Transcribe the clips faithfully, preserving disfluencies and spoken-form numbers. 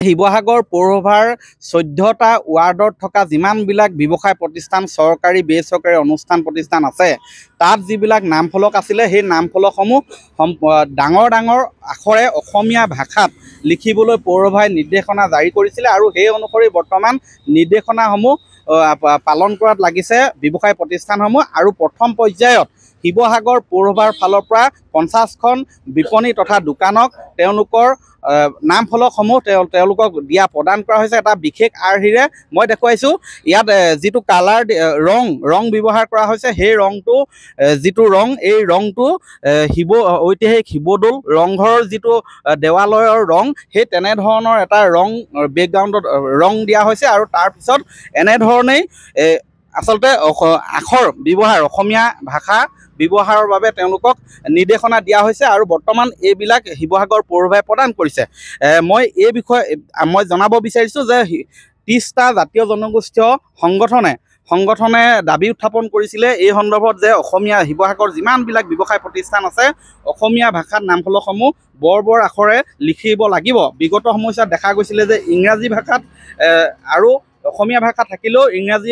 শিৱসাগৰ পৌৰসভাৰ চৈধ্যটা ৱাৰ্ডত থকা যিমানবিলাক ব্যৱসায় প্ৰতিষ্ঠান চৰকাৰী বেচৰকাৰী অনুষ্ঠান প্ৰতিষ্ঠান আছে তাত যিবিলাক নামফলক আছিলে সেই নামফলকসমূহ ডাঙৰ ডাঙৰ আখৰে অসমীয়া ভাষাত লিখিবলৈ পৌৰসভাই নিৰ্দেশনা জাৰি কৰিছিলে আৰু সেই অনুসৰি বৰ্তমান নিৰ্দেশনাসমূহ পালন কৰাত লাগিছে ব্যৱসায় প্ৰতিষ্ঠানসমূহ আৰু প্ৰথম পৰ্যায়ত শিৱসাগৰ পৌৰসভাৰ ফালৰ পৰা পঞ্চাছখন বিপণী তথা দোকানক তেওঁলোকৰ নামফলকসমূহ তেওঁলোকক দিয়া প্ৰদান কৰা হৈছে এটা বিশেষ আৰ্হিৰে মই দেখুৱাইছোঁ ইয়াত যিটো কালাৰ ৰং ৰং ব্যৱহাৰ কৰা হৈছে সেই ৰংটো যিটো ৰং এই ৰংটো শিৱ ঐতিহাসিক শিৱদৌল ৰংঘৰৰ যিটো দেৱালয়ৰ ৰং সেই তেনেধৰণৰ এটা ৰং বেকগ্ৰাউণ্ডত ৰং দিয়া হৈছে আৰু তাৰপিছত এনেধৰণেই আচলতে আখৰ ব্যৱহাৰ অসমীয়া ভাষা ব্যৱহাৰৰ বাবে তেওঁলোকক নিৰ্দেশনা দিয়া হৈছে আৰু বৰ্তমান এইবিলাক শিৱসাগৰ পৌৰসভাই প্ৰদান কৰিছে মই এই বিষয়ে মই জনাব বিচাৰিছোঁ যে ত্ৰিছটা জাতীয় জনগোষ্ঠীয় সংগঠনে সংগঠনে দাবী উত্থাপন কৰিছিলে এই সন্দৰ্ভত যে অসমীয়া শিৱসাগৰ যিমানবিলাক ব্যৱসায় প্ৰতিষ্ঠান আছে অসমীয়া ভাষাত নামফলকসমূহ বৰ বৰ আখৰে লিখিব লাগিব বিগত সময়ছোৱাত দেখা গৈছিলে যে ইংৰাজী ভাষাত আৰু অসমীয়া ভাষা থাকিলেও ইংৰাজী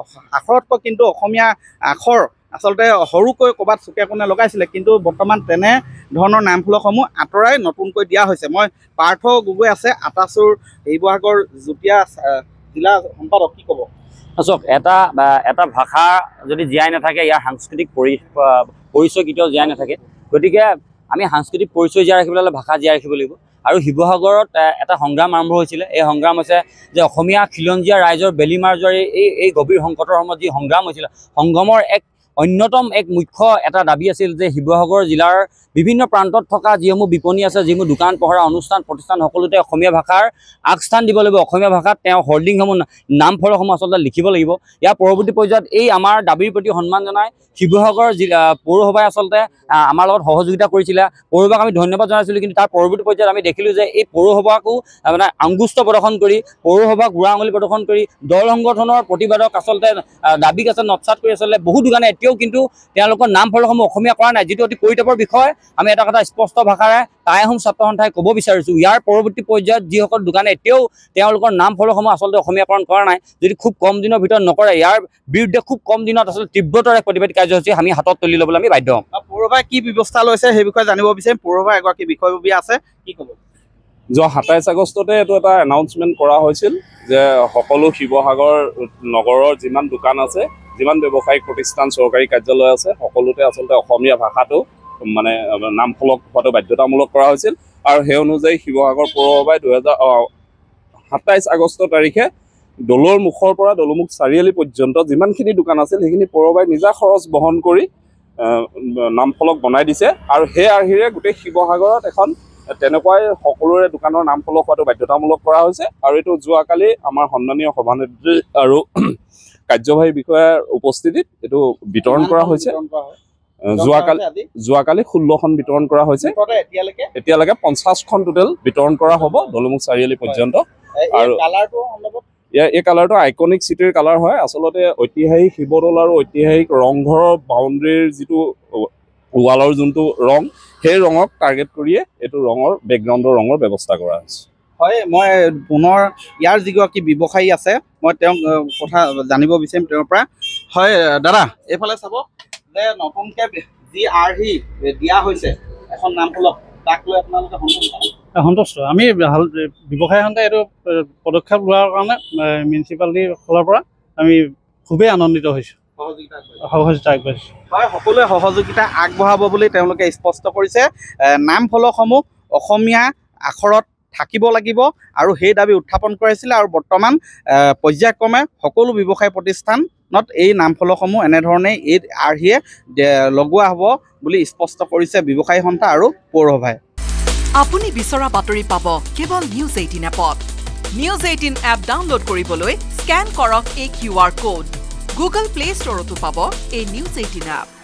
আখৰতকৈ কিন্তু অসমীয়া আখৰ আচলতে সৰুকৈ ক'ৰবাত চুকে কোণে লগাইছিলে কিন্তু বৰ্তমান তেনে ধৰণৰ নামফলকসমূহ আঁতৰাই নতুনকৈ দিয়া হৈছে মই পাৰ্থ গগৈ আছে আটাচুৰ শিৱসাগৰ যুটীয়া জিলা সম্পাদক কি ক'ব চাওক এটা এটা ভাষা যদি জীয়াই নাথাকে ইয়াৰ সাংস্কৃতিক পৰি পৰিচয় কেতিয়াও জীয়াই নাথাকে গতিকে আমি সাংস্কৃতিক পৰিচয় জীয়াই ৰাখিবলৈ হ'লে ভাষা জীয়াই ৰাখিব লাগিব আৰু শিৱসাগৰত এটা সংগ্ৰাম আৰম্ভ হৈছিলে এই সংগ্ৰাম হৈছে যে অসমীয়া খিলঞ্জীয়া ৰাইজৰ বেলিমাৰ জৰি এই এই গভীৰ সংকটৰ সময়ত যি সংগ্ৰাম হৈছিলে সংগ্ৰামৰ এক অন্যতম এক মুখ্য এটা দাবী আছিল যে শিৱসাগৰ জিলাৰ বিভিন্ন প্ৰান্তত থকা যিসমূহ বিপণী আছে যিসমূহ দোকান পোহাৰ অনুষ্ঠান প্ৰতিষ্ঠান সকলোতে অসমীয়া ভাষাৰ আগস্থান দিব লাগিব অসমীয়া ভাষাত তেওঁ হল্ডিংসমূহ নামফলকসমূহ আচলতে লিখিব লাগিব ইয়াৰ পৰৱৰ্তী পৰ্যায়ত এই আমাৰ দাবীৰ প্ৰতি সন্মান জনাই শিৱসাগৰ জিলা পৌৰসভাই আচলতে আমাৰ লগত সহযোগিতা কৰিছিলে পৌৰসভাক আমি ধন্যবাদ জনাইছিলোঁ কিন্তু তাৰ পৰৱৰ্তী পৰ্যায়ত আমি দেখিলোঁ যে এই পৌৰসভাকো মানে আংগুষ্ট প্ৰদৰ্শন কৰি পৌৰসভাক বুঢ়া আঙুলি প্ৰদৰ্শন কৰি দল সংগঠনৰ প্ৰতিবাদক আচলতে দাবীক আচলতে নৎসাত কৰি আচলতে বহু দোকানে এতিয়াও কিন্তু তেওঁলোকৰ নামফলকসমূহ অসমীয়া কৰা নাই যিটো অতি পৰিতাপৰ বিষয় আমি এটা কথা স্পষ্ট ভাষাৰে টাই আহোম ছাত্ৰ সন্থাই ক'ব বিচাৰিছোঁ ইয়াৰ পৰৱৰ্তী পৰ্যায়ত যিসকল দোকানে এতিয়াও তেওঁলোকৰ নামফলকসমূহ আচলতে অসমীয়াকৰণ কৰা নাই যদি খুব কম দিনৰ ভিতৰত নকৰে ইয়াৰ বিৰুদ্ধে খুব কম দিনত আচলতে তীব্ৰতৰ এক প্ৰতিবাদী কাৰ্যসূচী আমি হাতত তুলি ল'বলৈ আমি বাধ্য হ'ম পৌৰসভাই কি ব্যৱস্থা লৈছে সেই বিষয়ে জানিব বিচাৰিম পৌৰসভাৰ এগৰাকী বিষয়ববীয়া আছে কি ক'ব যোৱা সাতাইছ আগষ্টতে এইটো এটা এনাউন্সমেণ্ট কৰা হৈছিল যে সকলো শিৱসাগৰ নগৰৰ যিমান দোকান আছে যিমান ব্যৱসায়িক প্ৰতিষ্ঠান চৰকাৰী কাৰ্যালয় আছে সকলোতে আচলতে অসমীয়া ভাষাটো মানে নামফলক হোৱাটো বাধ্যতামূলক কৰা হৈছিল আৰু সেই অনুযায়ী শিৱসাগৰ পৌৰসভাই দুহেজাৰ সাতাইছ আগষ্ট তাৰিখে দৌলৰ মুখৰ পৰা দৌলমুখ চাৰিআলি পৰ্যন্ত যিমানখিনি দোকান আছিল সেইখিনি পৌৰসভাই নিজা খৰচ বহন কৰি নামফলক বনাই দিছে আৰু সেই আৰ্হিৰে গোটেই শিৱসাগৰত এখন তেনেকুৱাই সকলোৰে দোকানৰ নামফলক হোৱাটো বাধ্যতামূলক কৰা হৈছে আৰু এইটো যোৱাকালি আমাৰ সন্মানীয় সভানেত্ৰী আৰু কাৰ্যবাহী বিষয়াৰ উপস্থিতিত এইটো বিতৰণ কৰা হৈছে যোৱাকালি যোৱাকালি ষোল্লখন বিতৰণ কৰা হৈছে এতিয়ালৈকে পঞ্চাছখন টোটেল বিতৰণ কৰা হ'ব দৌলমুখ চাৰিআলি পৰ্যন্ত আৰু এই কালাৰটো আইকনিক চিটিৰ কালাৰ হয় আচলতে ঐতিহাসিক শিৱদৌল আৰু ঐতিহাসিক ৰংঘৰৰ বাউণ্ডেৰীৰ যিটো ৱালৰ যোনটো ৰং সেই ৰঙক টাৰ্গেট কৰিয়ে এইটো ৰঙৰ বেকগ্ৰাউণ্ডৰ ৰঙৰ ব্যৱস্থা কৰা হৈছে হয় মই পুনৰ ইয়াৰ যিগৰাকী ব্যৱসায়ী আছে মই তেওঁক কথা জানিব বিচাৰিম তেওঁৰ পৰা হয় দাদা এইফালে চাব যে নতুনকৈ যি আৰ্হি দিয়া হৈছে এখন নামফলক তাক লৈ আপোনালোকে সন্তুষ্ট সন্তুষ্ট আমি ব্যৱসায়ী সন্থাই এইটো পদক্ষেপ লোৱাৰ কাৰণে মিউনিচিপালিটিৰ ফালৰ পৰা আমি খুবেই আনন্দিত হৈছোঁ সহযোগিতা আগবাঢ়িছোঁ হয় সকলোৱে সহযোগিতা আগবঢ়াব বুলি তেওঁলোকে স্পষ্ট কৰিছে নামফলকসমূহ অসমীয়া আখৰত থাকিব লাগিব আৰু সেই দাবী উত্থাপন কৰিছিলে আৰু বৰ্তমান পৰ্যায়ক্ৰমে সকলো ব্যৱসায় প্ৰতিষ্ঠানত এই নামফলকসমূহ এনেধৰণে এই আৰ্হিয়ে লগোৱা হ'ব বুলি স্পষ্ট কৰিছে ব্যৱসায়ী সন্থা আৰু পৌৰসভাই আপুনি বিচৰা বাতৰি পাব কেৱল নিউজ এইটিন এপত নিউজ এইটিন এপ ডাউনলোড কৰিবলৈ স্কেন কৰক এই Q R code Google Play ষ্টৰতো পাব এই নিউজ এইটিন এপ